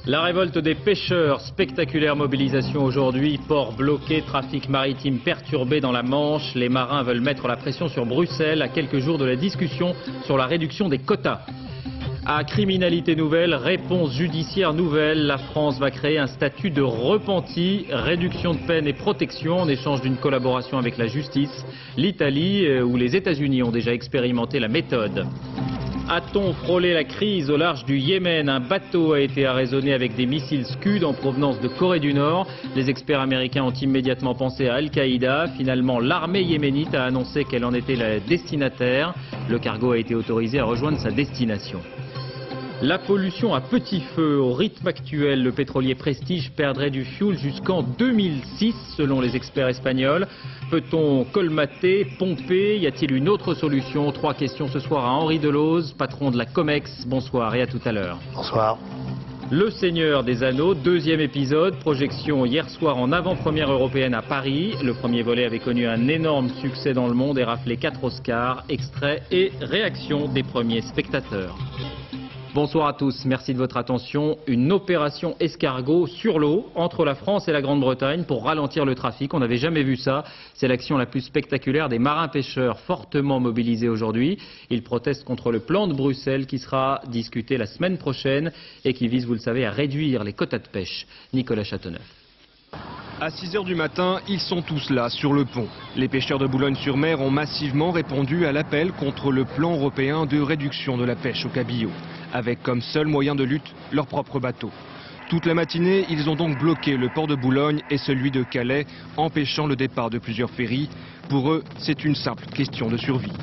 La révolte des pêcheurs, spectaculaire mobilisation aujourd'hui, port bloqué, trafic maritime perturbé dans la Manche. Les marins veulent mettre la pression sur Bruxelles à quelques jours de la discussion sur la réduction des quotas. À criminalité nouvelle, réponse judiciaire nouvelle, la France va créer un statut de repenti, réduction de peine et protection en échange d'une collaboration avec la justice. L'Italie ou les États-Unis ont déjà expérimenté la méthode. A-t-on frôlé la crise au large du Yémen? Un bateau a été arraisonné avec des missiles Scud en provenance de Corée du Nord. Les experts américains ont immédiatement pensé à Al-Qaïda. Finalement, l'armée yéménite a annoncé qu'elle en était la destinataire. Le cargo a été autorisé à rejoindre sa destination. La pollution à petit feu. Au rythme actuel, le pétrolier Prestige perdrait du fioul jusqu'en 2006, selon les experts espagnols. Peut-on colmater, pomper? Y a-t-il une autre solution? 3 questions ce soir à Henri Delose, patron de la Comex. Bonsoir et à tout à l'heure. Bonsoir. Le Seigneur des Anneaux, 2e épisode, projection hier soir en avant-première européenne à Paris. Le premier volet avait connu un énorme succès dans le monde et raflé 4 Oscars. Extrait et réaction des premiers spectateurs. Bonsoir à tous, merci de votre attention. Une opération escargot sur l'eau entre la France et la Grande-Bretagne pour ralentir le trafic. On n'avait jamais vu ça. C'est l'action la plus spectaculaire des marins-pêcheurs fortement mobilisés aujourd'hui. Ils protestent contre le plan de Bruxelles qui sera discuté la semaine prochaine et qui vise, vous le savez, à réduire les quotas de pêche. Nicolas Châteauneuf. À 6 h du matin, ils sont tous là, sur le pont. Les pêcheurs de Boulogne-sur-Mer ont massivement répondu à l'appel contre le plan européen de réduction de la pêche au cabillaud, avec comme seul moyen de lutte leur propre bateau. Toute la matinée, ils ont donc bloqué le port de Boulogne et celui de Calais, empêchant le départ de plusieurs ferries. Pour eux, c'est une simple question de survie.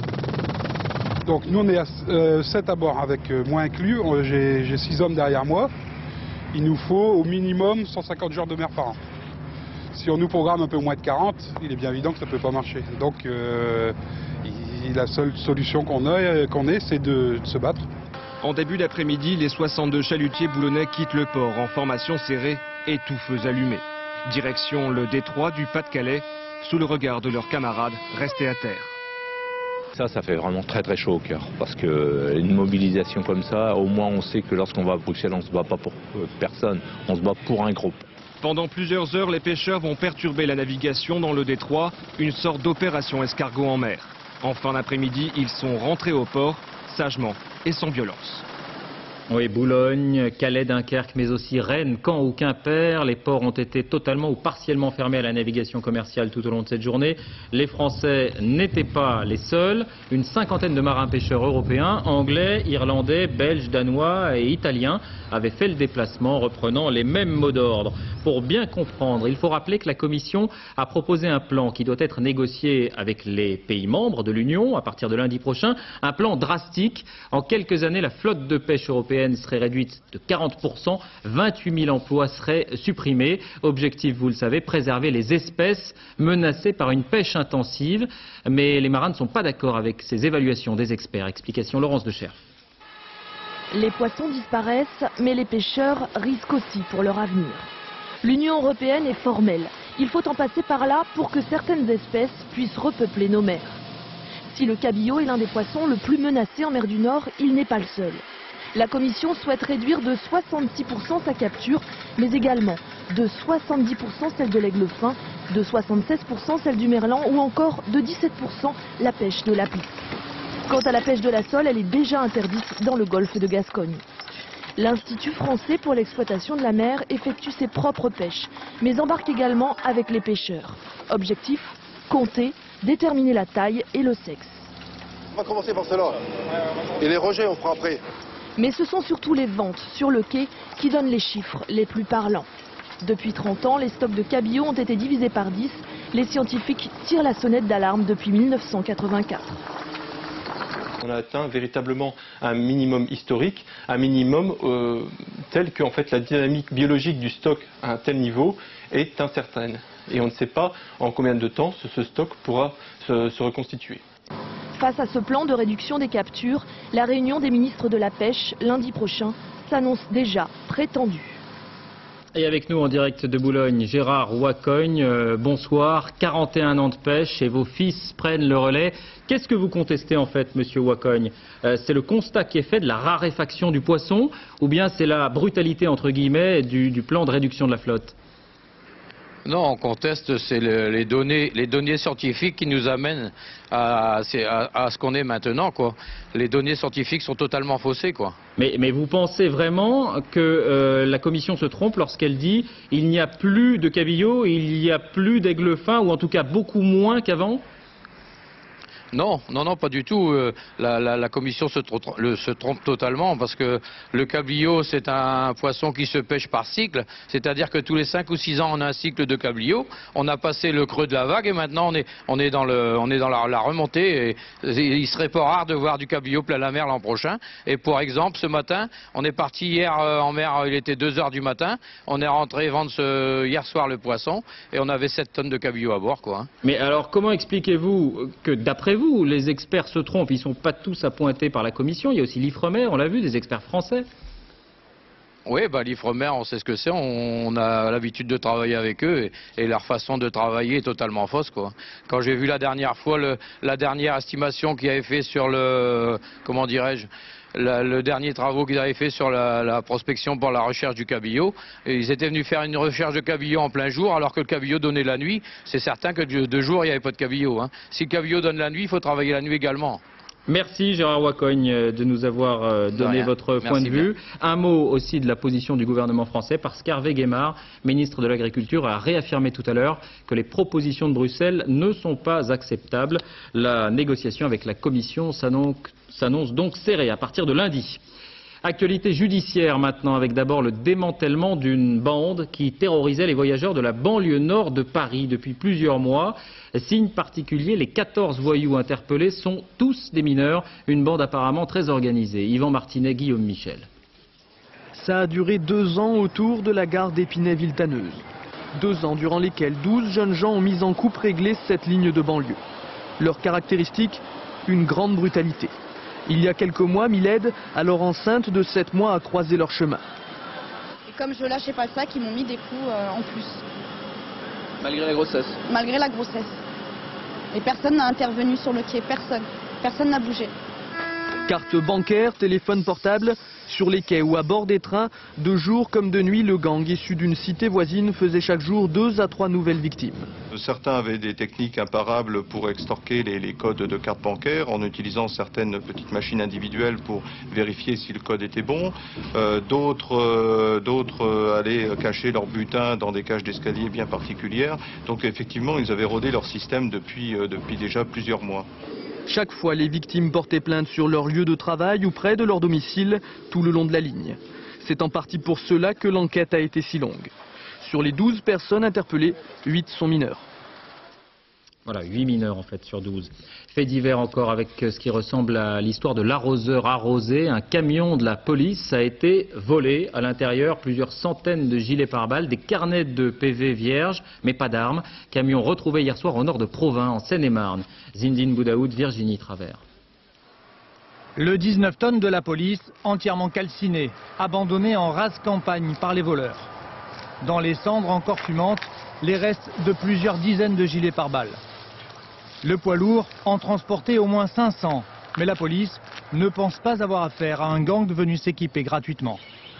Donc nous on est à 7 à bord avec moi inclus, j'ai 6 hommes derrière moi. Il nous faut au minimum 150 jours de mer par an. Si on nous programme un peu moins de 40, il est bien évident que ça ne peut pas marcher. Donc la seule solution qu'on ait, c'est de se battre. En début d'après-midi, les 62 chalutiers boulonnais quittent le port en formation serrée et tout feu allumé. Direction le détroit du Pas-de-Calais, sous le regard de leurs camarades restés à terre. Ça fait vraiment très très chaud au cœur, parce qu'une mobilisation comme ça, au moins on sait que lorsqu'on va à Bruxelles, on ne se bat pas pour personne, on se bat pour un groupe. Pendant plusieurs heures, les pêcheurs vont perturber la navigation dans le détroit, une sorte d'opération escargot en mer. En fin d'après-midi, ils sont rentrés au port, sagement et sans violence. Oui, Boulogne, Calais, Dunkerque, mais aussi Rennes, Caen ou Quimper. Les ports ont été totalement ou partiellement fermés à la navigation commerciale tout au long de cette journée. Les Français n'étaient pas les seuls. Une cinquantaine de marins-pêcheurs européens, anglais, irlandais, belges, danois et italiens avaient fait le déplacement, reprenant les mêmes mots d'ordre. Pour bien comprendre, il faut rappeler que la Commission a proposé un plan qui doit être négocié avec les pays membres de l'Union à partir de lundi prochain. Un plan drastique. En quelques années, la flotte de pêche européenne serait réduite de 40%, 28 000 emplois seraient supprimés. Objectif, vous le savez, préserver les espèces menacées par une pêche intensive. Mais les marins ne sont pas d'accord avec ces évaluations des experts. Explication Laurence Decherf. Les poissons disparaissent, mais les pêcheurs risquent aussi pour leur avenir. L'Union européenne est formelle. Il faut en passer par là pour que certaines espèces puissent repeupler nos mers. Si le cabillaud est l'un des poissons le plus menacé en mer du Nord, il n'est pas le seul. La Commission souhaite réduire de 66% sa capture, mais également de 70% celle de l'aigle fin, de 76% celle du merlan ou encore de 17% la pêche de l'apis. Quant à la pêche de la sole, elle est déjà interdite dans le golfe de Gascogne. L'Institut français pour l'exploitation de la mer effectue ses propres pêches, mais embarque également avec les pêcheurs. Objectif, compter, déterminer la taille et le sexe. On va commencer par cela. Et les rejets, on fera après. Mais ce sont surtout les ventes sur le quai qui donnent les chiffres les plus parlants. Depuis 30 ans, les stocks de cabillaud ont été divisés par 10. Les scientifiques tirent la sonnette d'alarme depuis 1984. On a atteint véritablement un minimum historique, un minimum tel que en fait, la dynamique biologique du stock à un tel niveau est incertaine. Et on ne sait pas en combien de temps ce stock pourra se reconstituer. Face à ce plan de réduction des captures, la réunion des ministres de la pêche lundi prochain s'annonce déjà très tendue. Et avec nous en direct de Boulogne, Gérard Wacogne, bonsoir, 41 ans de pêche et vos fils prennent le relais. Qu'est-ce que vous contestez en fait, monsieur Wacogne? C'est le constat qui est fait de la raréfaction du poisson ou bien c'est la brutalité entre guillemets du plan de réduction de la flotte? Non, on conteste, c'est les données scientifiques qui nous amènent à ce qu'on est maintenant, quoi. Les données scientifiques sont totalement faussées, quoi. Mais vous pensez vraiment que la Commission se trompe lorsqu'elle dit il n'y a plus de cabillaud, il n'y a plus d'aigle fin, ou en tout cas beaucoup moins qu'avant? Non, pas du tout. La Commission se trompe totalement parce que le cabillaud, c'est un poisson qui se pêche par cycle. C'est-à-dire que tous les 5 ou 6 ans, on a un cycle de cabillaud. On a passé le creux de la vague et maintenant, on est dans la remontée. Et il serait pas rare de voir du cabillaud plein la mer l'an prochain. Et pour exemple, ce matin, on est parti hier en mer, il était 2 heures du matin. On est rentré vendre hier soir le poisson et on avait 7 tonnes de cabillaud à bord, quoi. Mais alors, comment expliquez-vous que, d'après vous, les experts se trompent? Ils ne sont pas tous appointés par la Commission. Il y a aussi l'Ifremer, on l'a vu, des experts français. Oui, l'Ifremer, on sait ce que c'est. On a l'habitude de travailler avec eux et leur façon de travailler est totalement fausse, quoi. Quand j'ai vu la dernière fois la dernière estimation qu'ils avaient fait sur le dernier travaux qu'ils avaient fait sur la prospection pour la recherche du cabillaud, et ils étaient venus faire une recherche de cabillaud en plein jour alors que le cabillaud donnait la nuit. C'est certain que de jour il n'y avait pas de cabillaud, hein. Si le cabillaud donne la nuit, il faut travailler la nuit également. Merci Gérard Wacogne de nous avoir donné votre point de vue. Un mot aussi de la position du gouvernement français, parce qu'Hervé Guémard, ministre de l'Agriculture, a réaffirmé tout à l'heure que les propositions de Bruxelles ne sont pas acceptables. La négociation avec la Commission s'annonce donc serrée à partir de lundi. Actualité judiciaire maintenant, avec d'abord le démantèlement d'une bande qui terrorisait les voyageurs de la banlieue nord de Paris depuis plusieurs mois. Signe particulier, les 14 voyous interpellés sont tous des mineurs, une bande apparemment très organisée. Yvan Martinet, Guillaume Michel. Ça a duré 2 ans autour de la gare d'Épinay-Villetaneuse. 2 ans durant lesquels 12 jeunes gens ont mis en coupe réglée cette ligne de banlieue. Leur caractéristique, une grande brutalité. Il y a quelques mois, Milède, alors enceinte de 7 mois, a croisé leur chemin. Et comme je lâchais pas le sac, ils m'ont mis des coups en plus. Malgré la grossesse? Malgré la grossesse. Et personne n'a intervenu sur le quai, personne. Personne n'a bougé. Carte bancaire, téléphone portable, sur les quais ou à bord des trains, de jour comme de nuit, le gang issu d'une cité voisine faisait chaque jour 2 à 3 nouvelles victimes. Certains avaient des techniques imparables pour extorquer les codes de carte bancaire en utilisant certaines petites machines individuelles pour vérifier si le code était bon. D'autres allaient cacher leur butin dans des cages d'escalier bien particulières. Donc effectivement, ils avaient rodé leur système depuis déjà plusieurs mois. Chaque fois, les victimes portaient plainte sur leur lieu de travail ou près de leur domicile, tout le long de la ligne. C'est en partie pour cela que l'enquête a été si longue. Sur les 12 personnes interpellées, 8 sont mineurs. Voilà, 8 mineurs en fait sur 12. Fait divers encore avec ce qui ressemble à l'histoire de l'arroseur arrosé. Un camion de la police a été volé. À l'intérieur, plusieurs centaines de gilets pare-balles, des carnets de PV vierges, mais pas d'armes. Camion retrouvé hier soir au nord de Provins, en Seine-et-Marne. Zindine Boudaoud, Virginie Travers. Le 19 tonnes de la police, entièrement calciné, abandonné en rase campagne par les voleurs. Dans les cendres encore fumantes, les restes de plusieurs dizaines de gilets pare-balles. Le poids lourd en transportait au moins 500, mais la police ne pense pas avoir affaire à un gang venu s'équiper gratuitement.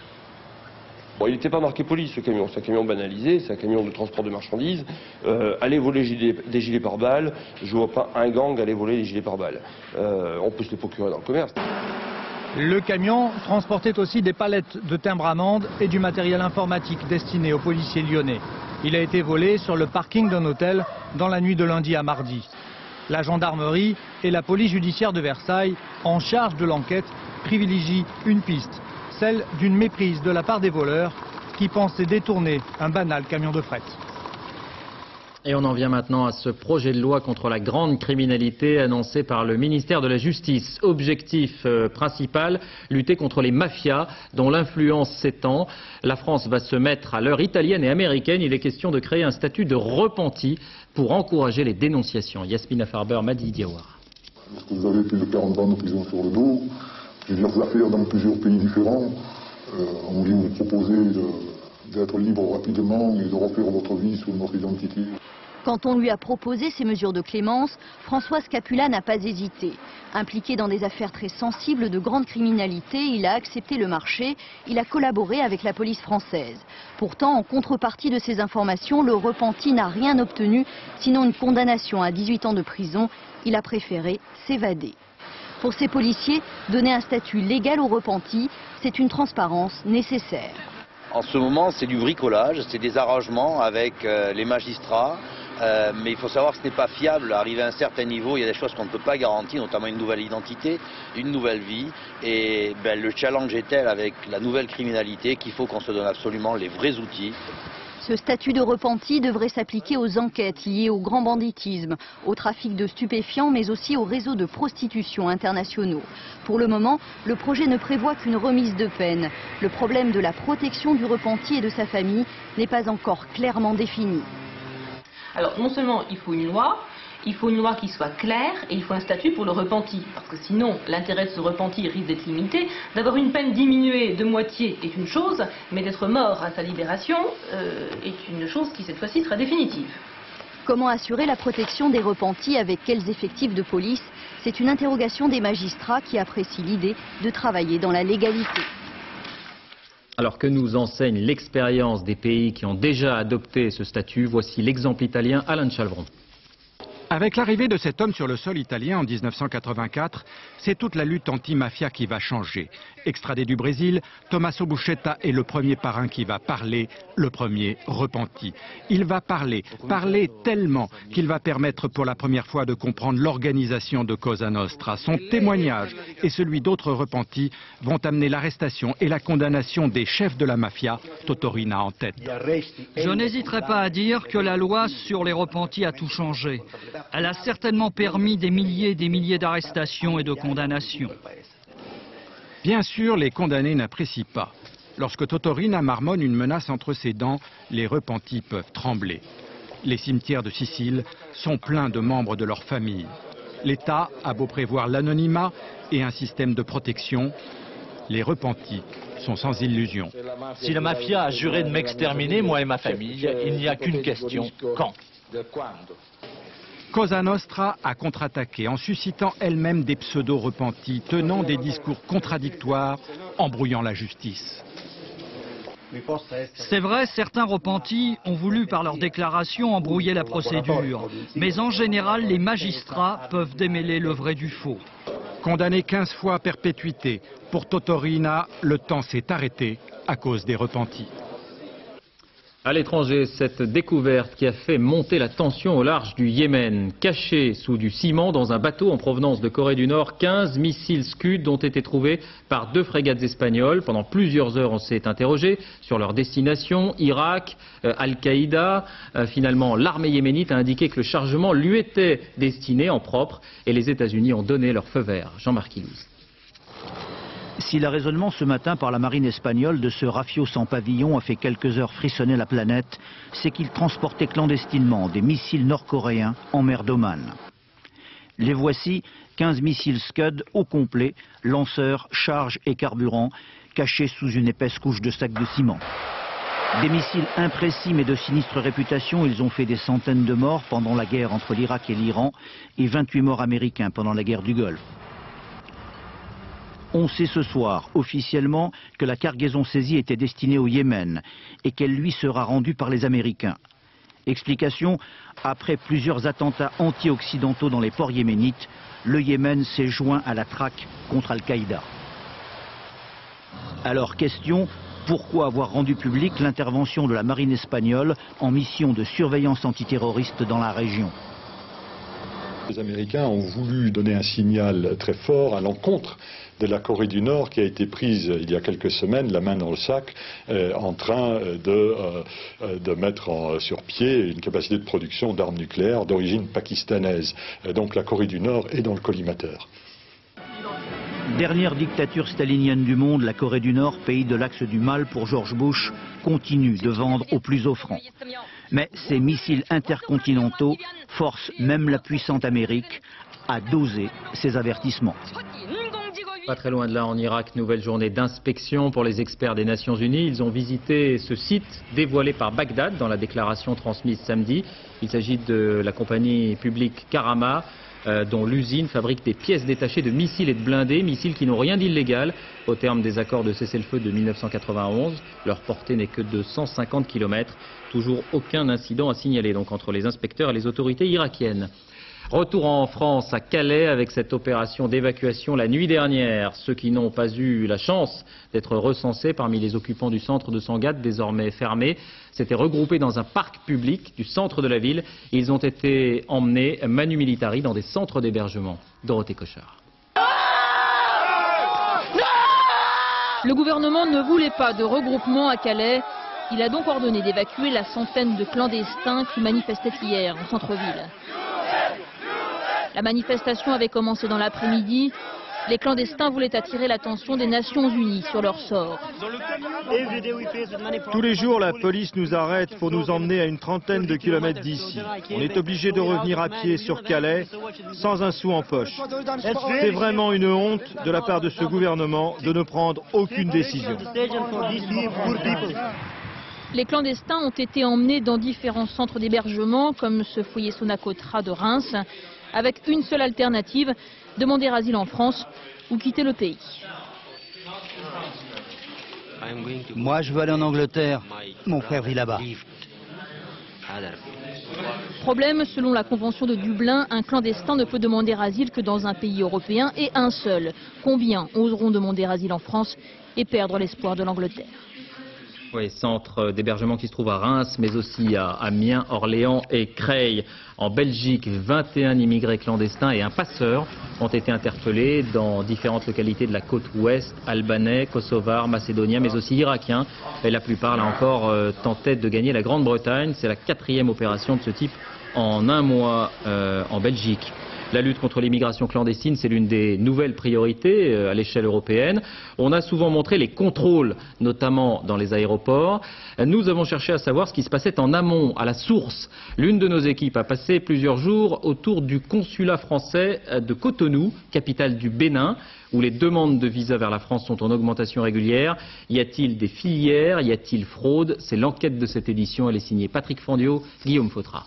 Bon, il n'était pas marqué police ce camion, c'est un camion banalisé, c'est un camion de transport de marchandises. Aller voler des gilets pare-balles, je ne vois pas un gang aller voler des gilets pare-balles. On peut se les procurer dans le commerce. Le camion transportait aussi des palettes de timbres amendes et du matériel informatique destiné aux policiers lyonnais. Il a été volé sur le parking d'un hôtel dans la nuit de lundi à mardi. La gendarmerie et la police judiciaire de Versailles, en charge de l'enquête, privilégient une piste, celle d'une méprise de la part des voleurs qui pensaient détourner un banal camion de fret. Et on en vient maintenant à ce projet de loi contre la grande criminalité annoncé par le ministère de la Justice. Objectif principal, lutter contre les mafias dont l'influence s'étend. La France va se mettre à l'heure italienne et américaine. Il est question de créer un statut de repenti pour encourager les dénonciations. Yasmina Farber, Madi Diawara. Parce que vous avez plus de 40 bandes de prison sur le dos, plusieurs affaires dans plusieurs pays différents. On vient vous proposer d'être libre rapidement et de refaire votre vie sous notre identité. Quand on lui a proposé ces mesures de clémence, François Scapula n'a pas hésité. Impliqué dans des affaires très sensibles de grande criminalité, il a accepté le marché, il a collaboré avec la police française. Pourtant, en contrepartie de ces informations, le repenti n'a rien obtenu, sinon une condamnation à 18 ans de prison. Il a préféré s'évader. Pour ces policiers, donner un statut légal aux repentis, c'est une transparence nécessaire. En ce moment, c'est du bricolage, c'est des arrangements avec les magistrats. Mais il faut savoir que ce n'est pas fiable. Arrivé à un certain niveau, il y a des choses qu'on ne peut pas garantir, notamment une nouvelle identité, une nouvelle vie. Et le challenge est tel avec la nouvelle criminalité qu'il faut qu'on se donne absolument les vrais outils. Ce statut de repenti devrait s'appliquer aux enquêtes liées au grand banditisme, au trafic de stupéfiants, mais aussi aux réseaux de prostitution internationaux. Pour le moment, le projet ne prévoit qu'une remise de peine. Le problème de la protection du repenti et de sa famille n'est pas encore clairement défini. Alors non seulement il faut une loi qui soit claire et il faut un statut pour le repenti. Parce que sinon, l'intérêt de ce repenti risque d'être limité. D'avoir une peine diminuée de moitié est une chose, mais d'être mort à sa libération est une chose qui cette fois-ci sera définitive. Comment assurer la protection des repentis, avec quels effectifs de police? C'est une interrogation des magistrats qui apprécient l'idée de travailler dans la légalité. Alors que nous enseigne l'expérience des pays qui ont déjà adopté ce statut, voici l'exemple italien. Alain de Chalvron. Avec l'arrivée de cet homme sur le sol italien en 1984, c'est toute la lutte anti-mafia qui va changer. Extradé du Brésil, Tommaso Buscetta est le premier parrain qui va parler, le premier repenti. Il va parler tellement qu'il va permettre pour la première fois de comprendre l'organisation de Cosa Nostra. Son témoignage et celui d'autres repentis vont amener l'arrestation et la condamnation des chefs de la mafia, Totorina en tête. Je n'hésiterai pas à dire que la loi sur les repentis a tout changé. Elle a certainement permis des milliers d'arrestations et de condamnations. Bien sûr, les condamnés n'apprécient pas. Lorsque Totorina marmonne une menace entre ses dents, les repentis peuvent trembler. Les cimetières de Sicile sont pleins de membres de leur famille. L'État a beau prévoir l'anonymat et un système de protection, les repentis sont sans illusion. Si la mafia a juré de m'exterminer, moi et ma famille, il n'y a qu'une question, quand ? Cosa Nostra a contre-attaqué en suscitant elle-même des pseudo-repentis, tenant des discours contradictoires, embrouillant la justice. C'est vrai, certains repentis ont voulu par leurs déclarations embrouiller la procédure. Mais en général, les magistrats peuvent démêler le vrai du faux. Condamné 15 fois à perpétuité, pour Totorina, le temps s'est arrêté à cause des repentis. À l'étranger, cette découverte qui a fait monter la tension au large du Yémen. Cachés sous du ciment dans un bateau en provenance de Corée du Nord, 15 missiles Scud ont été trouvés par 2 frégates espagnoles. Pendant plusieurs heures, on s'est interrogé sur leur destination. Irak, Al-Qaïda. Finalement, l'armée yéménite a indiqué que le chargement lui était destiné en propre et les États-Unis ont donné leur feu vert. Jean-Marc Ilouz. Si l'arraisonnement ce matin par la marine espagnole de ce Rafio sans pavillon a fait quelques heures frissonner la planète, c'est qu'il transportait clandestinement des missiles nord-coréens en mer d'Oman. Les voici, 15 missiles Scud au complet, lanceurs, charges et carburant, cachés sous une épaisse couche de sacs de ciment. Des missiles imprécis mais de sinistre réputation, ils ont fait des centaines de morts pendant la guerre entre l'Irak et l'Iran et 28 morts américains pendant la guerre du Golfe. On sait ce soir, officiellement, que la cargaison saisie était destinée au Yémen et qu'elle lui sera rendue par les Américains. Explication, après plusieurs attentats anti-occidentaux dans les ports yéménites, le Yémen s'est joint à la traque contre Al-Qaïda. Alors question, pourquoi avoir rendu publique l'intervention de la marine espagnole en mission de surveillance antiterroriste dans la région ? Les Américains ont voulu donner un signal très fort à l'encontre de la Corée du Nord qui a été prise il y a quelques semaines, la main dans le sac, en train de mettre sur pied une capacité de production d'armes nucléaires d'origine pakistanaise. Donc la Corée du Nord est dans le collimateur. Dernière dictature stalinienne du monde, la Corée du Nord, pays de l'axe du mal pour George Bush, continue de vendre au plus offrant. Mais ces missiles intercontinentaux forcent même la puissante Amérique à doser ses avertissements. Pas très loin de là, en Irak, nouvelle journée d'inspection pour les experts des Nations Unies. Ils ont visité ce site dévoilé par Bagdad dans la déclaration transmise samedi. Il s'agit de la compagnie publique Karama, dont l'usine fabrique des pièces détachées de missiles et de blindés, missiles qui n'ont rien d'illégal. Au terme des accords de cessez-le-feu de 1991, leur portée n'est que de 150 km. Toujours aucun incident à signaler donc entre les inspecteurs et les autorités irakiennes. Retour en France, à Calais, avec cette opération d'évacuation la nuit dernière. Ceux qui n'ont pas eu la chance d'être recensés parmi les occupants du centre de Sangatte, désormais fermé, s'étaient regroupés dans un parc public du centre de la ville. Ils ont été emmenés manu militari dans des centres d'hébergement. Dorothée Cochard. Le gouvernement ne voulait pas de regroupement à Calais. Il a donc ordonné d'évacuer la centaine de clandestins qui manifestaient hier en centre-ville. La manifestation avait commencé dans l'après-midi. Les clandestins voulaient attirer l'attention des Nations Unies sur leur sort. Tous les jours, la police nous arrête pour nous emmener à une trentaine de kilomètres d'ici. On est obligé de revenir à pied sur Calais, sans un sou en poche. C'est vraiment une honte de la part de ce gouvernement de ne prendre aucune décision. Les clandestins ont été emmenés dans différents centres d'hébergement, comme ce foyer Sonacotra de Reims, avec une seule alternative, demander asile en France ou quitter le pays. Moi, je veux aller en Angleterre. Mon frère vit là-bas. Problème, selon la Convention de Dublin, un clandestin ne peut demander asile que dans un pays européen et un seul. Combien oseront demander asile en France et perdre l'espoir de l'Angleterre? Oui, centre d'hébergement qui se trouve à Reims, mais aussi à Amiens, Orléans et Creil. En Belgique, 21 immigrés clandestins et un passeur ont été interpellés dans différentes localités de la côte ouest, albanais, kosovars, macédoniens, mais aussi irakiens. Et la plupart, là encore, tentaient de gagner la Grande-Bretagne. C'est la 4e opération de ce type en un mois en Belgique. La lutte contre l'immigration clandestine, c'est l'une des nouvelles priorités à l'échelle européenne. On a souvent montré les contrôles, notamment dans les aéroports. Nous avons cherché à savoir ce qui se passait en amont, à la source. L'une de nos équipes a passé plusieurs jours autour du consulat français de Cotonou, capitale du Bénin, où les demandes de visa vers la France sont en augmentation régulière. Y a-t-il des filières? Y a-t-il fraude? C'est l'enquête de cette édition. Elle est signée Patrick Fandiot, Guillaume Fautra.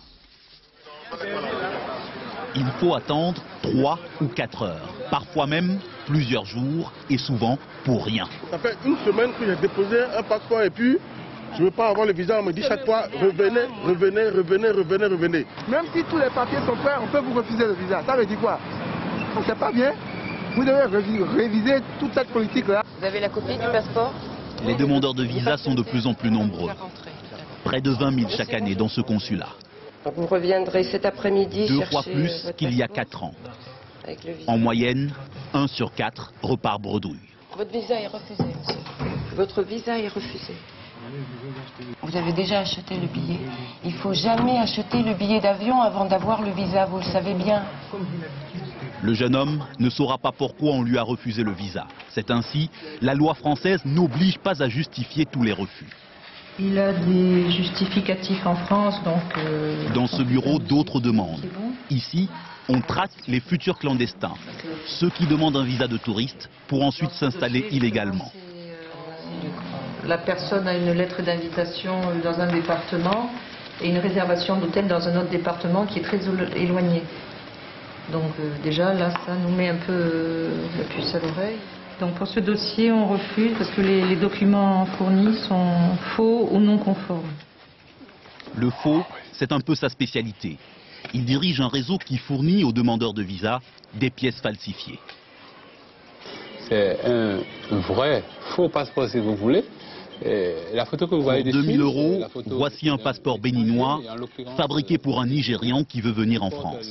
Il faut attendre 3 ou 4 heures, parfois même plusieurs jours et souvent pour rien. Ça fait une semaine que j'ai déposé un passeport et puis je ne veux pas avoir le visa. On me dit chaque fois revenez, revenez, revenez, revenez, revenez. Même si tous les papiers sont prêts, on peut vous refuser le visa. Ça veut dire quoi? C'est pas bien. Vous devez réviser toute cette politique-là. Vous avez la copie du passeport? Les demandeurs de visa sont de plus en plus nombreux. Près de 20 000 chaque année dans ce consulat. Donc vous reviendrez cet après-midi chercher 2 fois plus qu'il y a 4 ans. En moyenne, 1 sur 4 repart bredouille. Votre visa est refusé, monsieur. Votre visa est refusé. Vous avez déjà acheté le billet. Il ne faut jamais acheter le billet d'avion avant d'avoir le visa, vous le savez bien. Le jeune homme ne saura pas pourquoi on lui a refusé le visa. C'est ainsi, la loi française n'oblige pas à justifier tous les refus. Il a des justificatifs en France, donc... Dans ce bureau, d'autres demandent. Ici, on traque les futurs clandestins, ceux qui demandent un visa de touriste pour ensuite s'installer illégalement. La personne a une lettre d'invitation dans un département et une réservation d'hôtel dans un autre département qui est très éloigné. Donc déjà, là, ça nous met un peu la puce à l'oreille. Donc pour ce dossier, on refuse parce que les documents fournis sont faux ou non conformes. Le faux, c'est un peu sa spécialité. Il dirige un réseau qui fournit aux demandeurs de visa des pièces falsifiées. C'est un vrai faux passeport si vous voulez. Et la photo que vous voyez pour 2000 €, voici un passeport béninois fabriqué pour un Nigérian qui veut venir en France.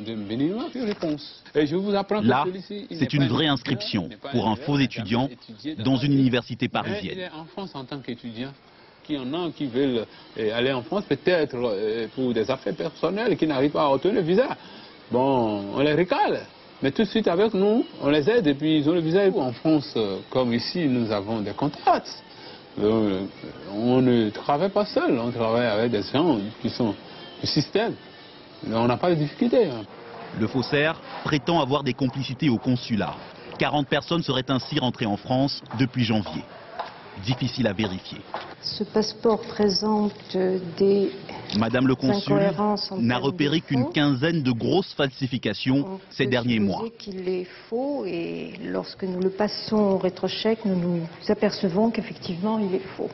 Là, c'est une vraie inscription pour un faux étudiant dans une université parisienne. En France en tant qu'étudiant, qui en a qui veulent aller en France peut-être pour des affaires personnelles qui n'arrivent pas à obtenir le visa. Bon, on les recale. Mais tout de suite avec nous, on les aide et puis ils ont le visa. En France, comme ici, nous avons des contacts. On ne travaille pas seul, on travaille avec des gens qui sont du système. On n'a pas de difficulté. Le faussaire prétend avoir des complicités au consulat. 40 personnes seraient ainsi rentrées en France depuis janvier. Difficile à vérifier. Ce passeport présente des Madame le consul incohérences en n'a termes repéré de qu'une faux. quinzaine de grosses falsifications ces derniers mois. Qu'il est faux et lorsque nous le passons au rétrochèque, nous nous apercevons qu'effectivement il est faux.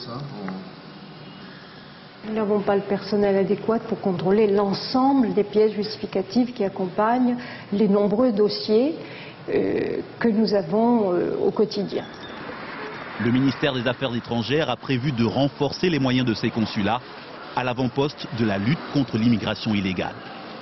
Nous n'avons pas le personnel adéquat pour contrôler l'ensemble des pièces justificatives qui accompagnent les nombreux dossiers que nous avons au quotidien. Le ministère des Affaires étrangères a prévu de renforcer les moyens de ses consulats à l'avant-poste de la lutte contre l'immigration illégale.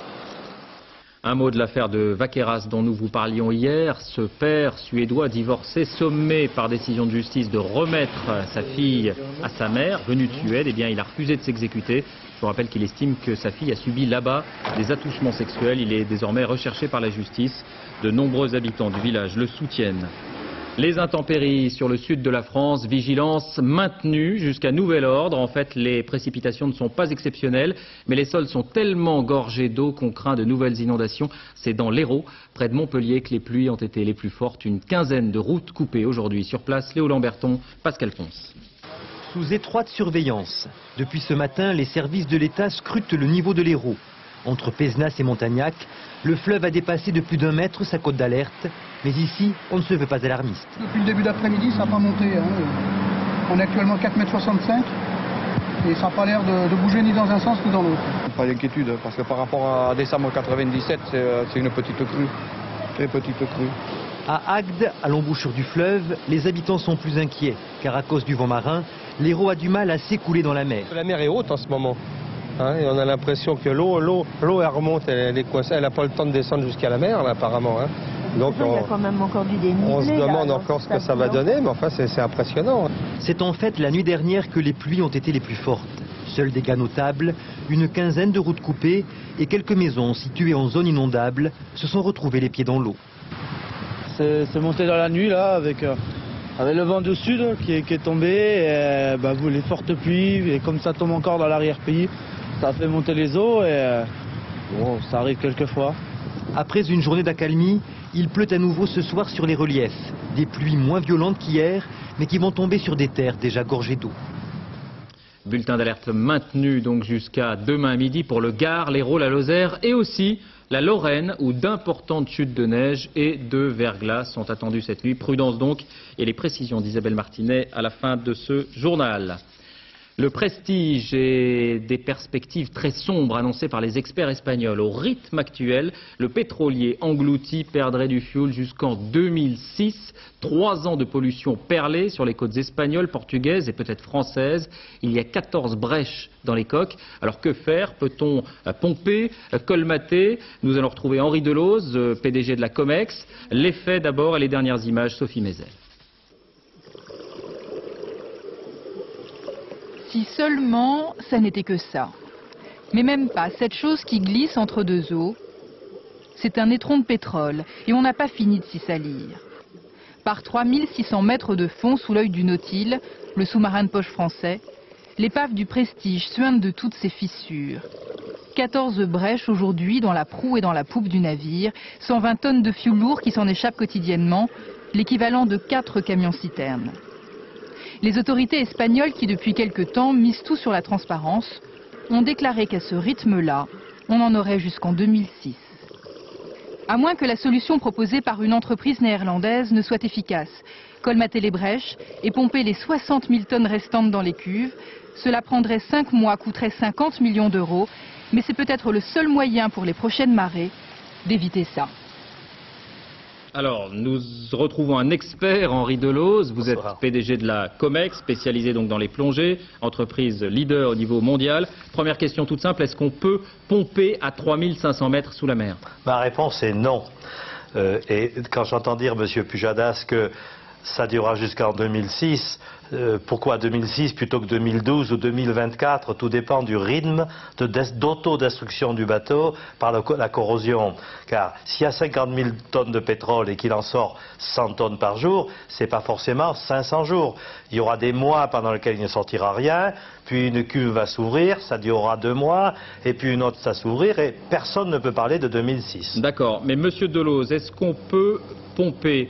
Un mot de l'affaire de Vaqueras dont nous vous parlions hier. Ce père suédois divorcé, sommé par décision de justice de remettre sa fille à sa mère, venue de Suède, eh bien il a refusé de s'exécuter. Je vous rappelle qu'il estime que sa fille a subi là-bas des attouchements sexuels. Il est désormais recherché par la justice. De nombreux habitants du village le soutiennent. Les intempéries sur le sud de la France, vigilance maintenue jusqu'à nouvel ordre. En fait, les précipitations ne sont pas exceptionnelles, mais les sols sont tellement gorgés d'eau qu'on craint de nouvelles inondations. C'est dans l'Hérault, près de Montpellier, que les pluies ont été les plus fortes. Une quinzaine de routes coupées aujourd'hui. Sur place, Léo Lamberton, Pascal Ponce. Sous étroite surveillance, depuis ce matin, les services de l'État scrutent le niveau de l'Hérault. Entre Pézenas et Montagnac, le fleuve a dépassé de plus d'1 mètre sa cote d'alerte. Mais ici, on ne se veut pas alarmiste. Depuis le début d'après-midi, ça n'a pas monté. On est actuellement 4,65 m et ça n'a pas l'air de bouger ni dans un sens ni dans l'autre. Pas d'inquiétude, parce que par rapport à décembre 97, c'est une petite crue. Très petite crue. À Agde, à l'embouchure du fleuve, les habitants sont plus inquiets, car à cause du vent marin, l'Hérault a du mal à s'écouler dans la mer. La mer est haute en ce moment. Et on a l'impression que l'eau elle remonte, elle est coincée, elle n'a pas le temps de descendre jusqu'à la mer là, apparemment. Donc il y a quand même encore du dénivelé. On se demande encore ce que ça va donner, mais enfin c'est impressionnant. C'est en fait la nuit dernière que les pluies ont été les plus fortes. Seuls dégâts notables, une quinzaine de routes coupées et quelques maisons situées en zone inondable se sont retrouvées les pieds dans l'eau. C'est monté dans la nuit là avec le vent du sud qui est tombé, et, les fortes pluies, et comme ça tombe encore dans l'arrière-pays, ça fait monter les eaux et ça arrive quelquefois. Après une journée d'accalmie, il pleut à nouveau ce soir sur les reliefs. Des pluies moins violentes qu'hier, mais qui vont tomber sur des terres déjà gorgées d'eau. Bulletin d'alerte maintenu donc jusqu'à demain midi pour le Gard, l'Hérault, la Lozère et aussi la Lorraine, où d'importantes chutes de neige et de verglas sont attendues cette nuit. Prudence donc, et les précisions d'Isabelle Martinet à la fin de ce journal. Le prestige et des perspectives très sombres annoncées par les experts espagnols. Au rythme actuel, le pétrolier englouti perdrait du fioul jusqu'en 2006. 3 ans de pollution perlée sur les côtes espagnoles, portugaises et peut-être françaises. Il y a 14 brèches dans les coques. Alors que faire? Peut-on pomper, colmater? Nous allons retrouver Henri Delose, PDG de la Comex. Les faits d'abord et les dernières images, Sophie Mézel. Si seulement ça n'était que ça. Mais même pas, cette chose qui glisse entre deux eaux, c'est un étron de pétrole et on n'a pas fini de s'y salir. Par 3600 mètres de fond sous l'œil du Nautile, le sous-marin de poche français, l'épave du Prestige suinte de toutes ses fissures. 14 brèches aujourd'hui dans la proue et dans la poupe du navire, 120 tonnes de fioul lourd qui s'en échappent quotidiennement, l'équivalent de 4 camions-citernes. Les autorités espagnoles qui depuis quelque temps misent tout sur la transparence ont déclaré qu'à ce rythme-là, on en aurait jusqu'en 2006. À moins que la solution proposée par une entreprise néerlandaise ne soit efficace, colmater les brèches et pomper les 60 000 tonnes restantes dans les cuves, cela prendrait 5 mois, coûterait 50 millions d'euros, mais c'est peut-être le seul moyen pour les prochaines marées d'éviter ça. Alors, nous retrouvons un expert, Henri Delose. Vous êtes PDG de la Comex, spécialisé donc dans les plongées, entreprise leader au niveau mondial. Première question toute simple, est-ce qu'on peut pomper à 3500 mètres sous la mer? Ma réponse est non. Et quand j'entends dire, Monsieur Pujadas, que Ça durera jusqu'en 2006. Pourquoi 2006 plutôt que 2012 ou 2024? Tout dépend du rythme d'autodestruction du bateau par la corrosion. Car s'il y a 50 000 tonnes de pétrole et qu'il en sort 100 tonnes par jour, c'est pas forcément 500 jours. Il y aura des mois pendant lesquels il ne sortira rien, puis une cuve va s'ouvrir, ça durera 2 mois, et puis une autre ça s'ouvrir, et personne ne peut parler de 2006. D'accord, mais Monsieur Delhoz, est-ce qu'on peut pomper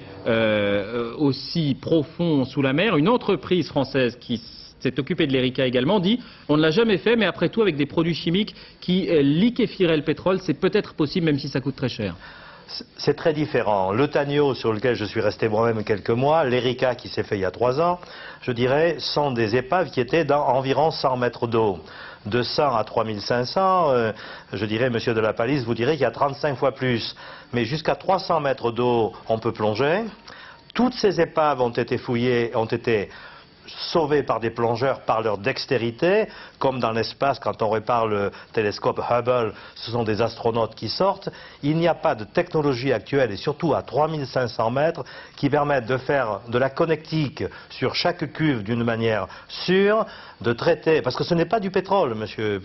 aussi profond sous la mer? Une entreprise française qui s'est occupée de l'Erika également dit on ne l'a jamais fait, mais après tout avec des produits chimiques qui liquéfieraient le pétrole, c'est peut-être possible même si ça coûte très cher. C'est très différent. Le Tanio, sur lequel je suis resté moi-même quelques mois, l'Erika qui s'est fait il y a 3 ans, je dirais, sont des épaves qui étaient dans environ 100 mètres d'eau. De 100 à 3500, je dirais, Monsieur de la Palisse vous dirait qu'il y a 35 fois plus. Mais jusqu'à 300 mètres d'eau, on peut plonger. Toutes ces épaves ont été fouillées, ont été sauvés par des plongeurs par leur dextérité, comme dans l'espace quand on répare le télescope Hubble, ce sont des astronautes qui sortent. Il n'y a pas de technologie actuelle, et surtout à 3500 mètres, qui permette de faire de la connectique sur chaque cuve d'une manière sûre, de traiter, parce que ce n'est pas du pétrole, monsieur,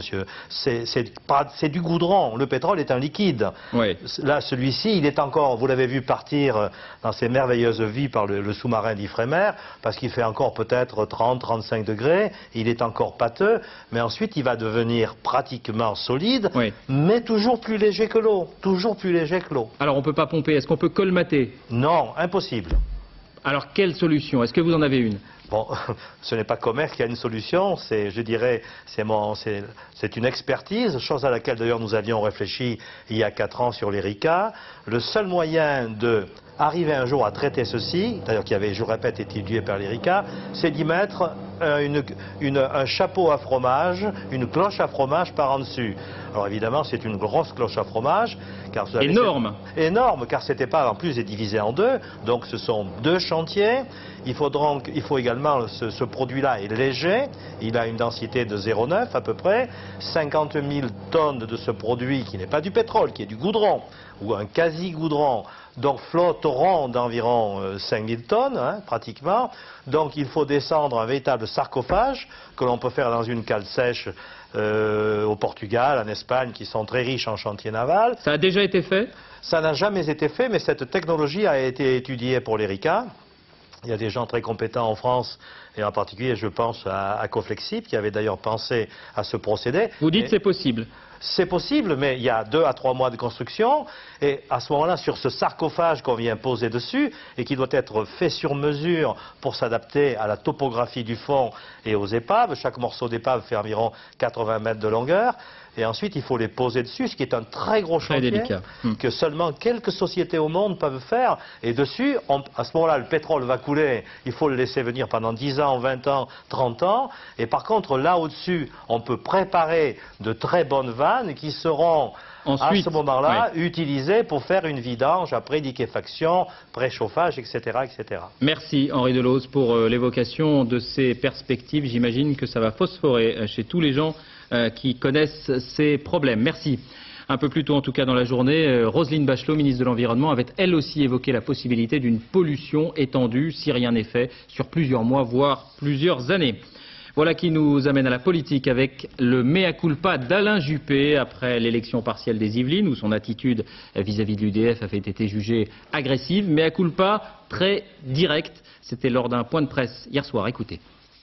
c'est du goudron. Le pétrole est un liquide. Oui. Là, celui-ci, il est encore, vous l'avez vu partir dans ses merveilleuses vies par le sous-marin d'Ifremer, parce qu'il fait encore peut-être 30-35 degrés, il est encore pâteux, mais ensuite il va devenir pratiquement solide, oui, mais toujours plus léger que l'eau, toujours plus léger que l'eau. Alors on ne peut pas pomper, est-ce qu'on peut colmater? Non, impossible. Alors quelle solution? Est-ce que vous en avez une? Bon, ce n'est pas Comer qui a une solution, je dirais, c'est une expertise, chose à laquelle d'ailleurs nous avions réfléchi il y a 4 ans sur l'Erika. Le seul moyen de arriver un jour à traiter ceci, d'ailleurs qui avait, je répète, été étudié par l'Erika, c'est d'y mettre un chapeau à fromage, une cloche à fromage par en dessus. Alors évidemment, c'est une grosse cloche à fromage. Car vous avez énorme. Énorme, car cet épave en plus est divisé en 2, donc ce sont 2 chantiers. Il faut également, ce produit-là est léger, il a une densité de 0,9 à peu près, 50 000 tonnes de ce produit qui n'est pas du pétrole, qui est du goudron, ou un quasi-goudron, donc flotteront d'environ 5 000 tonnes, hein, pratiquement. Donc il faut descendre un véritable sarcophage que l'on peut faire dans une cale sèche au Portugal, en Espagne, qui sont très riches en chantier naval. Ça a déjà été fait? Ça n'a jamais été fait, mais cette technologie a été étudiée pour l'Erika. Il y a des gens très compétents en France, et en particulier je pense à Coflexip, qui avait d'ailleurs pensé à ce procédé. Vous dites c'est possible? C'est possible, mais il y a 2 à 3 mois de construction, et à ce moment-là, sur ce sarcophage qu'on vient poser dessus, et qui doit être fait sur mesure pour s'adapter à la topographie du fond et aux épaves, chaque morceau d'épave fait environ 80 mètres de longueur, et ensuite il faut les poser dessus, ce qui est un très gros chantier, délicat, que seulement quelques sociétés au monde peuvent faire, et dessus, à ce moment-là, le pétrole va couler, il faut le laisser venir pendant 10 ans, 20 ans, 30 ans, et par contre, là au-dessus, on peut préparer de très bonnes vannes qui seront ensuite, à ce moment-là, utilisées pour faire une vidange après liquéfaction, préchauffage, etc., etc. Merci Henri Delhoz pour l'évocation de ces perspectives. J'imagine que ça va phosphorer chez tous les gens qui connaissent ces problèmes. Merci. Un peu plus tôt, en tout cas dans la journée, Roselyne Bachelot, ministre de l'Environnement, avait elle aussi évoqué la possibilité d'une pollution étendue, si rien n'est fait, sur plusieurs mois, voire plusieurs années. Voilà qui nous amène à la politique avec le mea culpa d'Alain Juppé après l'élection partielle des Yvelines, où son attitude vis-à-vis de l'UDF avait été jugée agressive. Mea culpa très direct. C'était lors d'un point de presse hier soir. Écoutez.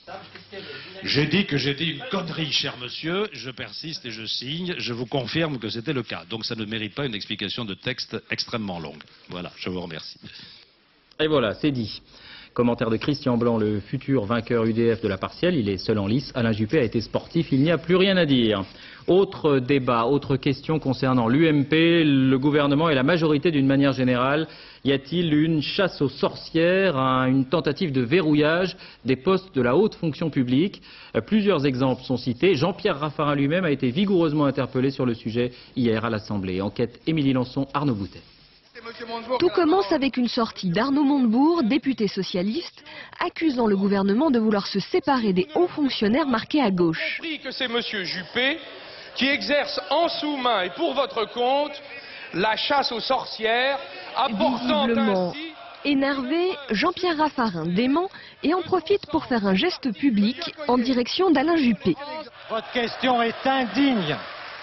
J'ai dit que j'ai dit une connerie, cher monsieur, je persiste et je signe, je vous confirme que c'était le cas. Donc ça ne mérite pas une explication de texte extrêmement longue. Voilà, je vous remercie. Et voilà, c'est dit. Commentaire de Christian Blanc, le futur vainqueur UDF de la partielle. Il est seul en lice. Alain Juppé a été sportif, il n'y a plus rien à dire. Autre débat, autre question concernant l'UMP, le gouvernement et la majorité d'une manière générale. Y a-t-il une chasse aux sorcières, une tentative de verrouillage des postes de la haute fonction publique? Plusieurs exemples sont cités. Jean-Pierre Raffarin lui-même a été vigoureusement interpellé sur le sujet hier à l'Assemblée. Enquête Émilie Lançon, Arnaud Boutet. Tout commence avec une sortie d'Arnaud Montebourg, député socialiste, accusant le gouvernement de vouloir se séparer des hauts fonctionnaires marqués à gauche. J'ai compris que c'est M. Juppé qui exerce en sous-main et pour votre compte la chasse aux sorcières, apportant Visiblement ainsi Énervé, Jean-Pierre Raffarin dément et en profite pour faire un geste public en direction d'Alain Juppé. Votre question est indigne.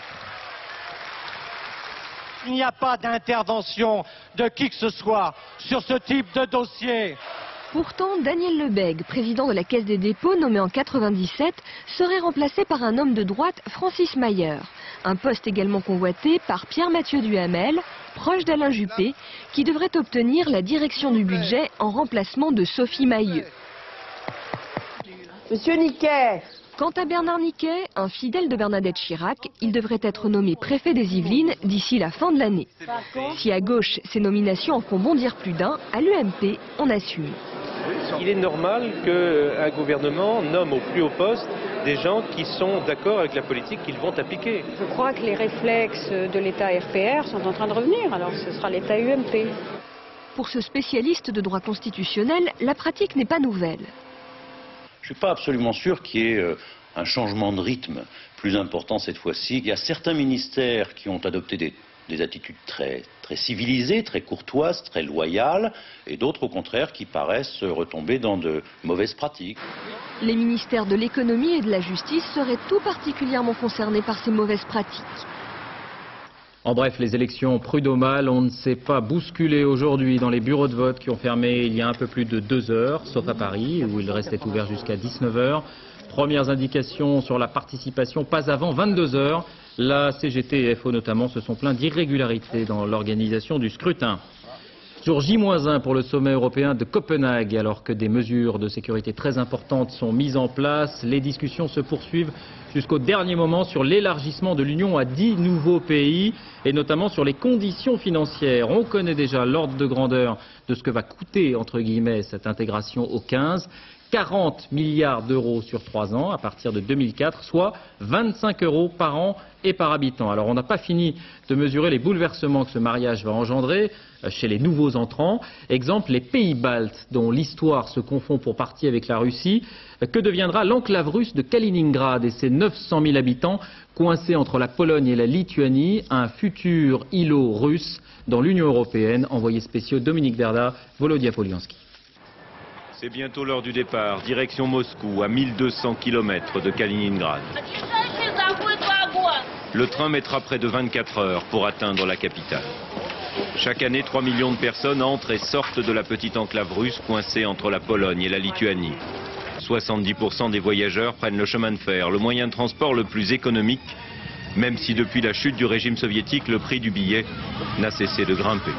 Il n'y a pas d'intervention de qui que ce soit sur ce type de dossier. Pourtant, Daniel Lebègue, président de la Caisse des dépôts nommé en 97, serait remplacé par un homme de droite, Francis Mayer. Un poste également convoité par Pierre-Mathieu Duhamel, proche d'Alain Juppé, qui devrait obtenir la direction du budget en remplacement de Sophie Mahieu. Monsieur Niquet. Quant à Bernard Niquet, un fidèle de Bernadette Chirac, il devrait être nommé préfet des Yvelines d'ici la fin de l'année. Si à gauche, ces nominations en font bondir plus d'un, à l'UMP, on assume. Il est normal qu'un gouvernement nomme au plus haut poste des gens qui sont d'accord avec la politique qu'ils vont appliquer. Je crois que les réflexes de l'État RPR sont en train de revenir, alors ce sera l'État UMP. Pour ce spécialiste de droit constitutionnel, la pratique n'est pas nouvelle. Je ne suis pas absolument sûr qu'il y ait un changement de rythme plus important cette fois-ci. Il y a certains ministères qui ont adopté des attitudes très civilisées, très courtoises, très loyales, et d'autres au contraire qui paraissent retomber dans de mauvaises pratiques. Les ministères de l'économie et de la justice seraient tout particulièrement concernés par ces mauvaises pratiques. En bref, les élections prud'homales, on ne s'est pas bousculé aujourd'hui dans les bureaux de vote qui ont fermé il y a un peu plus de 2 heures, sauf à Paris, où ils restaient ouverts jusqu'à 19 heures. Premières indications sur la participation, pas avant 22 heures. La CGT et FO notamment se sont plaints d'irrégularités dans l'organisation du scrutin. Jour J-1 pour le sommet européen de Copenhague, alors que des mesures de sécurité très importantes sont mises en place. Les discussions se poursuivent jusqu'au dernier moment sur l'élargissement de l'Union à 10 nouveaux pays et notamment sur les conditions financières. On connaît déjà l'ordre de grandeur de ce que va coûter, entre guillemets, cette intégration au 15. 40 milliards d'euros sur 3 ans à partir de 2004, soit 25 euros par an et par habitant. Alors on n'a pas fini de mesurer les bouleversements que ce mariage va engendrer chez les nouveaux entrants. Exemple, les pays baltes dont l'histoire se confond pour partie avec la Russie. Que deviendra l'enclave russe de Kaliningrad et ses 900 000 habitants coincés entre la Pologne et la Lituanie, un futur îlot russe dans l'Union européenne. Envoyés spéciaux Dominique Verda, Volodya Polianski. C'est bientôt l'heure du départ, direction Moscou, à 1200 km de Kaliningrad. Le train mettra près de 24 heures pour atteindre la capitale. Chaque année, 3 millions de personnes entrent et sortent de la petite enclave russe coincée entre la Pologne et la Lituanie. 70% des voyageurs prennent le chemin de fer, le moyen de transport le plus économique, même si depuis la chute du régime soviétique, le prix du billet n'a cessé de grimper.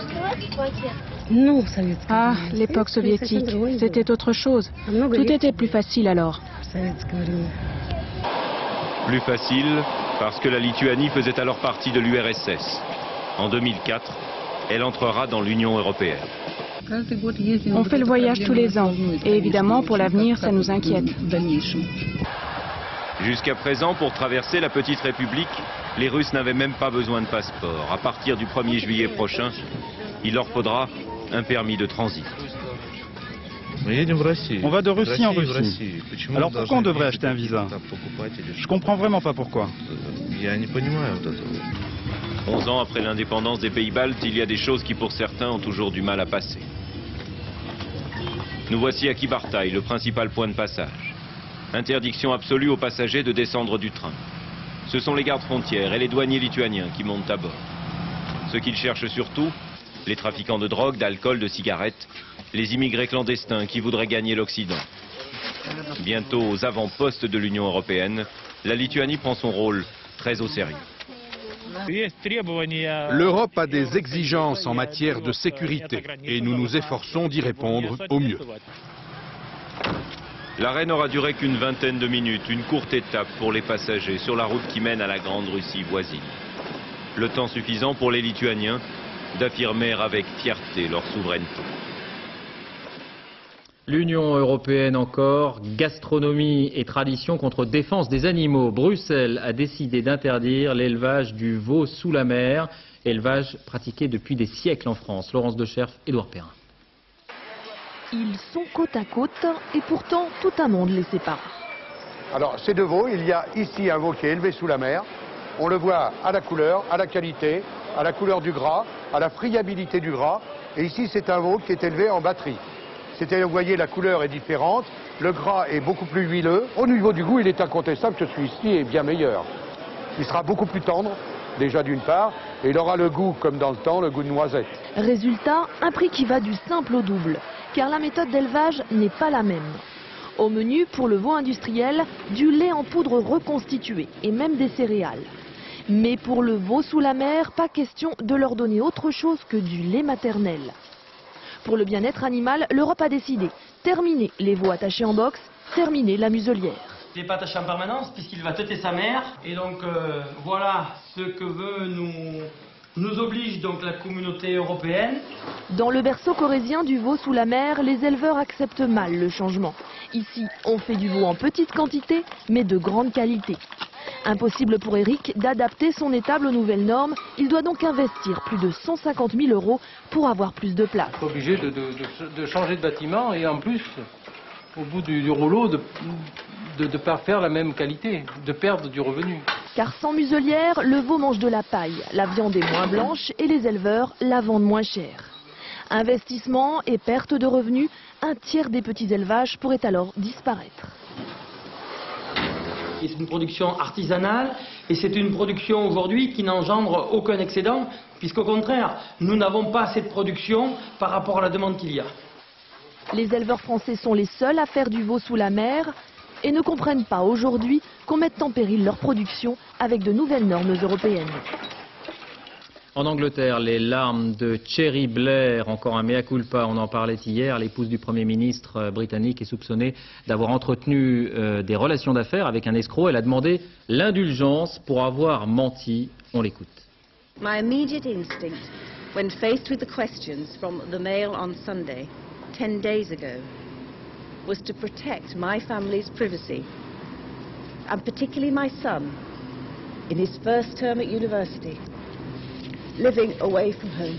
Ah, l'époque soviétique, c'était autre chose. Tout était plus facile alors. Plus facile parce que la Lituanie faisait alors partie de l'URSS. En 2004, elle entrera dans l'Union européenne. On fait le voyage tous les ans et évidemment pour l'avenir ça nous inquiète. Jusqu'à présent, pour traverser la petite république, les Russes n'avaient même pas besoin de passeport. À partir du 1er juillet prochain, il leur faudra un permis de transit. On va de Russie en Russie. Alors pourquoi on devrait acheter un visa? Je comprends vraiment pas pourquoi. 11 ans après l'indépendance des pays baltes, il y a des choses qui pour certains ont toujours du mal à passer. Nous voici à Kybartaï, le principal point de passage. Interdiction absolue aux passagers de descendre du train. Ce sont les gardes frontières et les douaniers lituaniens qui montent à bord. Ce qu'ils cherchent surtout, les trafiquants de drogue, d'alcool, de cigarettes, les immigrés clandestins qui voudraient gagner l'Occident. Bientôt aux avant-postes de l'Union européenne, la Lituanie prend son rôle très au sérieux. L'Europe a des exigences en matière de sécurité et nous nous efforçons d'y répondre au mieux. L'arrêt n'aura duré qu'une vingtaine de minutes, une courte étape pour les passagers sur la route qui mène à la grande Russie voisine. Le temps suffisant pour les Lituaniens d'affirmer avec fierté leur souveraineté. L'Union européenne encore, gastronomie et tradition contre défense des animaux. Bruxelles a décidé d'interdire l'élevage du veau sous la mer, élevage pratiqué depuis des siècles en France. Laurence Decherf, Édouard Perrin. Ils sont côte à côte et pourtant tout un monde les sépare. Alors ces deux veaux, il y a ici un veau qui est élevé sous la mer. On le voit à la couleur, à la qualité, à la couleur du gras, à la friabilité du gras. Et ici, c'est un veau qui est élevé en batterie. C'est-à-dire, vous voyez, la couleur est différente, le gras est beaucoup plus huileux. Au niveau du goût, il est incontestable que celui-ci est bien meilleur. Il sera beaucoup plus tendre, déjà d'une part, et il aura le goût, comme dans le temps, le goût de noisette. Résultat, un prix qui va du simple au double, car la méthode d'élevage n'est pas la même. Au menu, pour le veau industriel, du lait en poudre reconstitué et même des céréales. Mais pour le veau sous la mer, pas question de leur donner autre chose que du lait maternel. Pour le bien-être animal, l'Europe a décidé. Terminer les veaux attachés en box, terminer la muselière. Il n'est pas attaché en permanence puisqu'il va têter sa mère. Et donc voilà ce que nous oblige donc la communauté européenne. Dans le berceau corrézien du veau sous la mer, les éleveurs acceptent mal le changement. Ici, on fait du veau en petite quantité, mais de grande qualité. Impossible pour Eric d'adapter son étable aux nouvelles normes. Il doit donc investir plus de 150 000 € pour avoir plus de place. Obligé de changer de bâtiment et en plus, au bout du rouleau, de ne pas faire la même qualité, de perdre du revenu. Car sans muselière, le veau mange de la paille, la viande est moins blanche et les éleveurs la vendent moins cher. Investissement et perte de revenus, un tiers des petits élevages pourrait alors disparaître. C'est une production artisanale et c'est une production aujourd'hui qui n'engendre aucun excédent, puisqu'au contraire, nous n'avons pas assez de production par rapport à la demande qu'il y a. Les éleveurs français sont les seuls à faire du veau sous la mer et ne comprennent pas aujourd'hui qu'on mette en péril leur production avec de nouvelles normes européennes. En Angleterre, les larmes de Cherie Blair, encore un mea culpa, on en parlait hier. L'épouse du Premier ministre britannique est soupçonnée d'avoir entretenu des relations d'affaires avec un escroc. Elle a demandé l'indulgence pour avoir menti. On l'écoute. My immediate instinct, when faced with the questions from the Mail on Sunday, 10 days ago, was to protect my family's privacy, and particularly my son, in his first term at university, living away from home.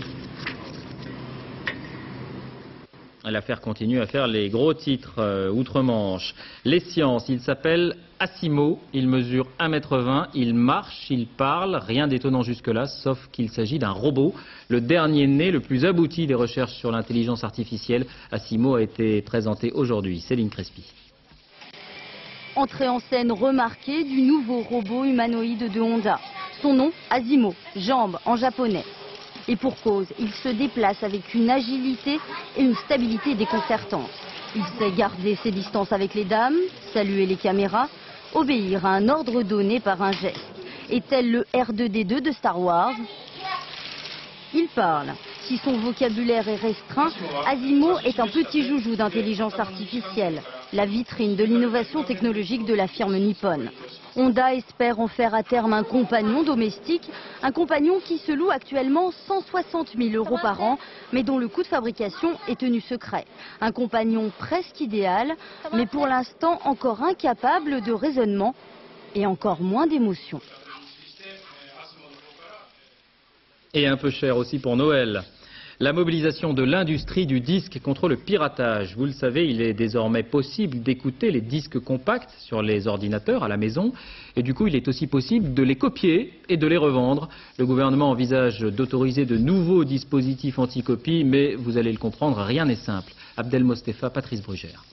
L'affaire continue à faire les gros titres outre-Manche. Les sciences, il s'appelle Asimo, il mesure 1,20 m, il marche, il parle, rien d'étonnant jusque-là, sauf qu'il s'agit d'un robot. Le dernier né, le plus abouti des recherches sur l'intelligence artificielle. Asimo a été présenté aujourd'hui. Céline Crespi. Entrée en scène remarquée du nouveau robot humanoïde de Honda. Son nom, Asimo, jambes en japonais. Et pour cause, il se déplace avec une agilité et une stabilité déconcertantes. Il sait garder ses distances avec les dames, saluer les caméras, obéir à un ordre donné par un geste. Et tel le R2-D2 de Star Wars, il parle. Si son vocabulaire est restreint, Asimo est un petit joujou d'intelligence artificielle, la vitrine de l'innovation technologique de la firme Nippon. Honda espère en faire à terme un compagnon domestique, un compagnon qui se loue actuellement 160 000 € par an, mais dont le coût de fabrication est tenu secret. Un compagnon presque idéal, mais pour l'instant encore incapable de raisonnement et encore moins d'émotion. Et un peu cher aussi pour Noël. La mobilisation de l'industrie du disque contre le piratage. Vous le savez, il est désormais possible d'écouter les disques compacts sur les ordinateurs à la maison. Et du coup, il est aussi possible de les copier et de les revendre. Le gouvernement envisage d'autoriser de nouveaux dispositifs anti-copie, mais vous allez le comprendre, rien n'est simple. Abdel Mostefa, Patrice Brugère.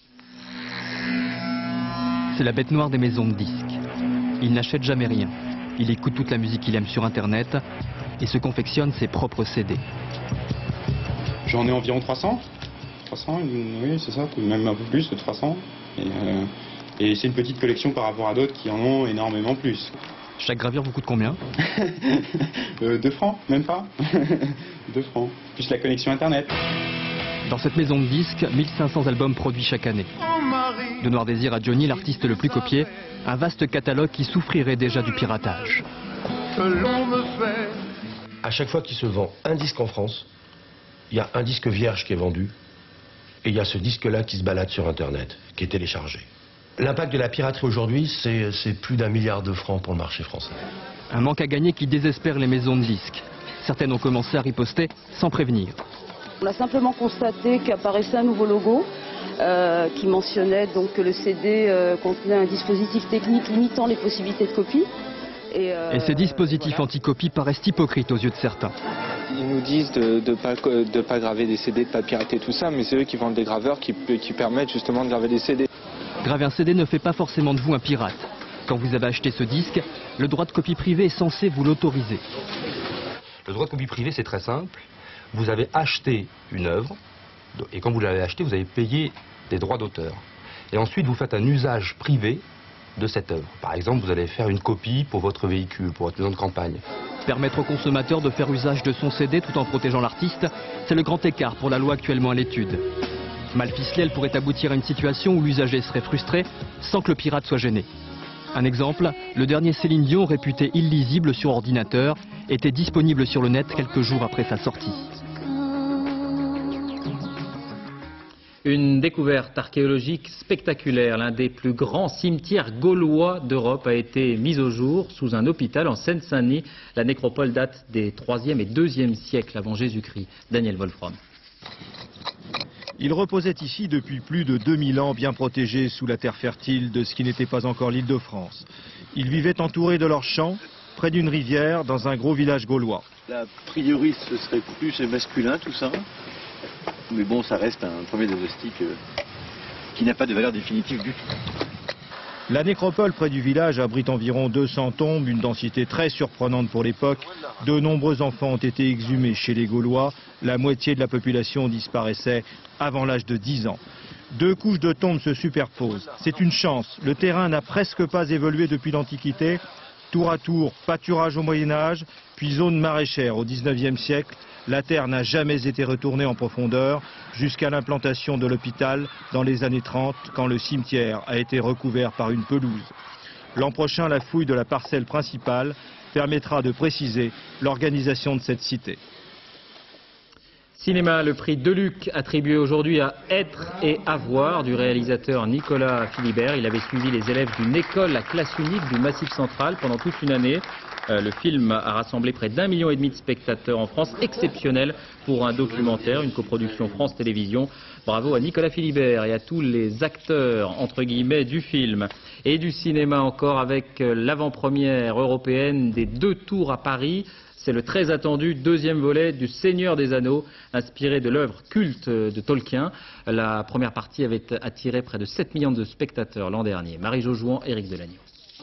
C'est la bête noire des maisons de disques. Il n'achète jamais rien. Il écoute toute la musique qu'il aime sur Internet et se confectionne ses propres CD. J'en ai environ 300. 300, oui, c'est ça, même un peu plus que 300. Et c'est une petite collection par rapport à d'autres qui en ont énormément plus. Chaque gravure vous coûte combien 2 francs, même pas. 2 francs, plus la connexion Internet. Dans cette maison de disques, 1500 albums produits chaque année. De Noir Désir à Johnny, l'artiste le plus copié, un vaste catalogue qui souffrirait déjà du piratage. À chaque fois qu'il se vend un disque en France, il y a un disque vierge qui est vendu et il y a ce disque-là qui se balade sur Internet, qui est téléchargé. L'impact de la piraterie aujourd'hui, c'est plus d'1 milliard de francs pour le marché français. Un manque à gagner qui désespère les maisons de disques. Certaines ont commencé à riposter sans prévenir. On a simplement constaté qu'apparaissait un nouveau logo qui mentionnait donc que le CD contenait un dispositif technique limitant les possibilités de copie. Et ces dispositifs anti-copie paraissent hypocrites aux yeux de certains. Ils nous disent de pas graver des CD, de pas pirater tout ça, mais c'est eux qui vendent des graveurs qui permettent justement de graver des CD. Graver un CD ne fait pas forcément de vous un pirate. Quand vous avez acheté ce disque, le droit de copie privée est censé vous l'autoriser. Le droit de copie privée, c'est très simple. Vous avez acheté une œuvre, et quand vous l'avez achetée, vous avez payé des droits d'auteur. Et ensuite, vous faites un usage privé de cette œuvre. Par exemple, vous allez faire une copie pour votre véhicule, pour votre maison de campagne. Permettre au consommateur de faire usage de son CD tout en protégeant l'artiste, c'est le grand écart pour la loi actuellement à l'étude. Mal ficelée, elle pourrait aboutir à une situation où l'usager serait frustré sans que le pirate soit gêné. Un exemple, le dernier Céline Dion, réputé illisible sur ordinateur, était disponible sur le net quelques jours après sa sortie. Une découverte archéologique spectaculaire. L'un des plus grands cimetières gaulois d'Europe a été mis au jour sous un hôpital en Seine-Saint-Denis. La nécropole date des 3e et 2e siècles avant Jésus-Christ. Daniel Wolfram. Ils reposaient ici depuis plus de 2000 ans, bien protégés sous la terre fertile de ce qui n'était pas encore l'Île-de-France. Ils vivaient entourés de leurs champs, près d'une rivière, dans un gros village gaulois. A priori, ce serait plus masculin tout ça. Mais bon, ça reste un premier diagnostic qui n'a pas de valeur définitive du tout. La nécropole près du village abrite environ 200 tombes, une densité très surprenante pour l'époque. De nombreux enfants ont été exhumés chez les Gaulois. La moitié de la population disparaissait avant l'âge de 10 ans. 2 couches de tombes se superposent. C'est une chance. Le terrain n'a presque pas évolué depuis l'Antiquité. Tour à tour, pâturage au Moyen-Âge, puis zone maraîchère au 19e siècle. La terre n'a jamais été retournée en profondeur jusqu'à l'implantation de l'hôpital dans les années 30, quand le cimetière a été recouvert par une pelouse. L'an prochain, la fouille de la parcelle principale permettra de préciser l'organisation de cette cité. Cinéma, le prix Deluc attribué aujourd'hui à Être et Avoir du réalisateur Nicolas Philibert. Il avait suivi les élèves d'une école à classe unique du Massif Central pendant toute une année. Le film a rassemblé près d'1,5 million de spectateurs en France, exceptionnel pour un documentaire, une coproduction France Télévisions. Bravo à Nicolas Philibert et à tous les acteurs, entre guillemets, du film. Et du cinéma encore avec l'avant-première européenne des 2 tours à Paris. C'est le très attendu 2e volet du Seigneur des Anneaux, inspiré de l'œuvre culte de Tolkien. La première partie avait attiré près de 7 millions de spectateurs l'an dernier. Marie-Jo Jouan, Éric Delagneau.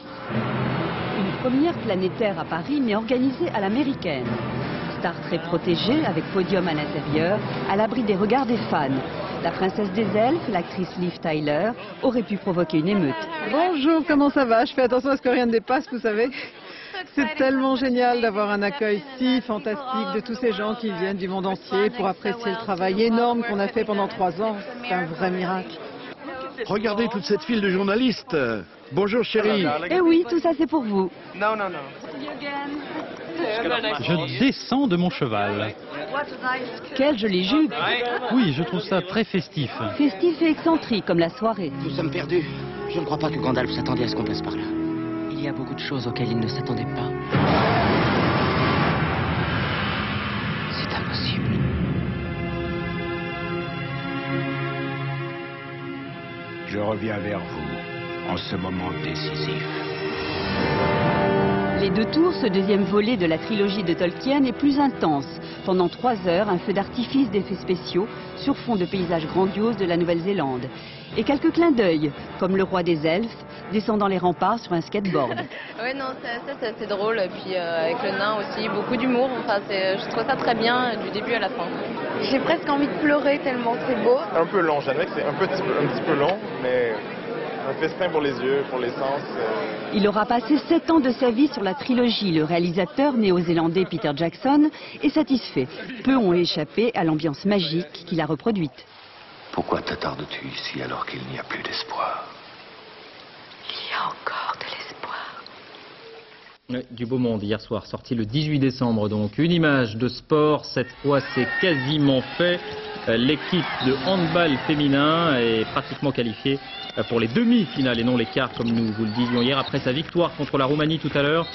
Une première planétaire à Paris, mais organisée à l'américaine. Star très protégée, avec podium à l'intérieur, à l'abri des regards des fans. La princesse des elfes, l'actrice Liv Tyler, aurait pu provoquer une émeute. Bonjour, comment ça va? Je fais attention à ce que rien ne dépasse, vous savez. C'est tellement génial d'avoir un accueil si fantastique de tous ces gens qui viennent du monde entier pour apprécier le travail énorme qu'on a fait pendant 3 ans. C'est un vrai miracle. Regardez toute cette file de journalistes. Bonjour chérie. Eh oui, tout ça c'est pour vous. Non, non, non. Je descends de mon cheval. Quelle jolie jupe. Oui, je trouve ça très festif. Festif et excentrique comme la soirée. Nous sommes perdus. Je ne crois pas que Gandalf s'attendait à ce qu'on passe par là. Il y a beaucoup de choses auxquelles il ne s'attendait pas. C'est impossible. Je reviens vers vous en ce moment décisif. Les 2 tours, ce 2e volet de la trilogie de Tolkien, est plus intense. Pendant 3 heures, un feu d'artifice d'effets spéciaux sur fond de paysages grandioses de la Nouvelle-Zélande. Et quelques clins d'œil, comme le roi des elfes descendant les remparts sur un skateboard. Oui, non, c'est assez drôle. Et puis avec le nain aussi, beaucoup d'humour. Enfin, je trouve ça très bien du début à la fin. J'ai presque envie de pleurer tellement c'est beau. Un peu long, j'admets que c'est un petit peu long, mais un festin pour les yeux, pour les sens. Il aura passé 7 ans de sa vie sur la trilogie. Le réalisateur néo-zélandais Peter Jackson est satisfait. Peu ont échappé à l'ambiance magique qu'il a reproduite. Pourquoi t'attardes-tu ici alors qu'il n'y a plus d'espoir? Il y a encore de l'espoir. Du beau monde hier soir, sorti le 18 décembre donc. Une image de sport, cette fois c'est quasiment fait. L'équipe de handball féminin est pratiquement qualifiée pour les demi-finales et non les quarts comme nous vous le disions hier après sa victoire contre la Roumanie tout à l'heure,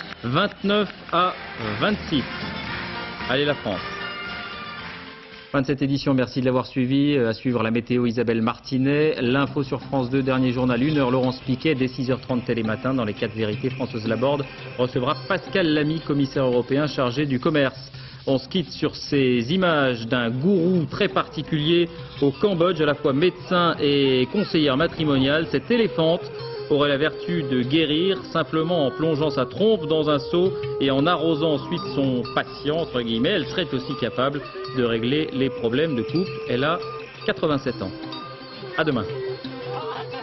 29-26. Allez la France. Fin de cette édition, merci de l'avoir suivi. À suivre la météo Isabelle Martinet, l'info sur France 2, dernier journal 1h, Laurence Piquet, dès 6h30 Télématin, dans les 4 vérités, Françoise Laborde recevra Pascal Lamy, commissaire européen chargé du commerce. On se quitte sur ces images d'un gourou très particulier au Cambodge, à la fois médecin et conseillère matrimoniale. Cette éléphante aurait la vertu de guérir simplement en plongeant sa trompe dans un seau et en arrosant ensuite son patient, entre guillemets. Elle serait aussi capable de régler les problèmes de couple. Elle a 87 ans. À demain.